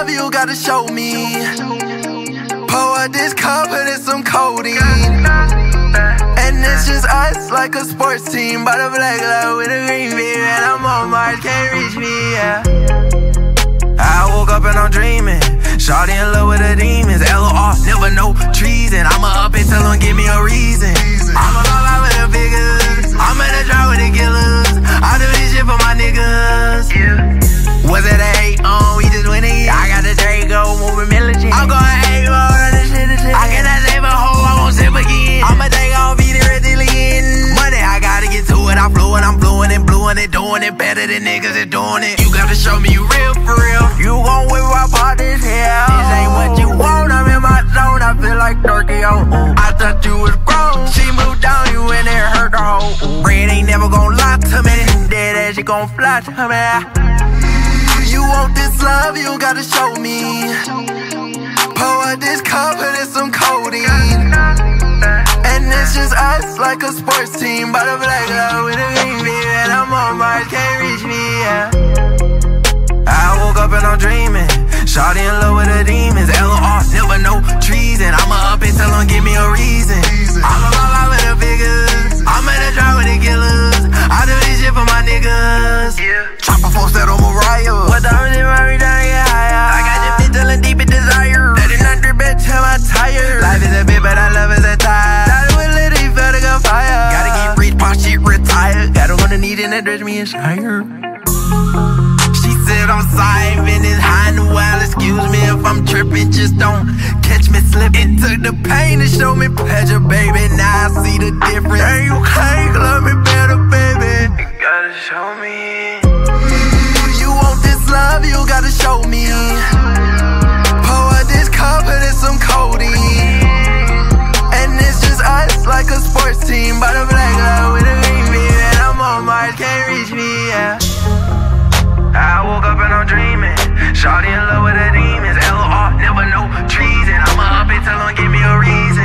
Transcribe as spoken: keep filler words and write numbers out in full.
love, you gotta show me. Pour up this cup, put in some codeine. And it's just us like a sports team. By the black light with a green beam. And I'm on Mars, can't reach me, yeah. I woke up and I'm dreaming. Shawty in love with the demons. L O R, never know treason. I'ma up and tell them, give me a reason. I'ma fall out with the figures. I'm in the drought with the killers. I do this shit for my niggas, yeah. Was it a hate on? We just went in. I got the Draco, moving militant. I'm going eight more on this shit, this shit. I cannot save a hoe, I won't sip again. I'ma think I'll be the resilient. Money, I gotta get to it. I'm fluent, I'm fluent and blue and doing it better than niggas is doing it. You gotta show me you real for real. You gon' whip my partners here. This ain't what you want, I'm in my zone. I feel like turkey, oh. I thought you was grown. She moved down, you in there, hurt the hoe. Red ain't never gon' lie to me. Dead ass, she gon' fly to me. You want this love, you gotta show me. Pour up this cup, put in some codeine. And it's just us like a sports team. By the black light with a green beam. And I'm on Mars, can't reach me, yeah. I woke up and I'm dreaming. Shawty in love with the demons. L O R, never know treason. I'ma up and tell them, give me a reason. I'ma fall out with the figures. I'm in the drought with the killers. I do this shit for my niggas, yeah. Chopper force that on Mariah. What the hell is my down get higher? I got your bitch feeling deep in desire. Let it under bed till I'm tired. Life is a bit, but I love is a tie. Started with little, felt like a fire. Gotta get rich, pop shit retired. Gotta wanna need and address me and shire. She said I'm siphoning this high in the wild. Excuse me if I'm tripping, just don't catch me slipping. Took the pain to show me pleasure, baby. Now I see the difference. And you can't love me better, baby. You gotta show me. You want this love, you gotta show me. Pour up this cup, put in some codeine. And it's just us like a sports team. By the black light with a green beam. And I'm on Mars, can't reach me, yeah. I woke up and I'm dreaming. Shawty in love with the demons. L O R, never know treason. I'ma up and tell them, give me a reason.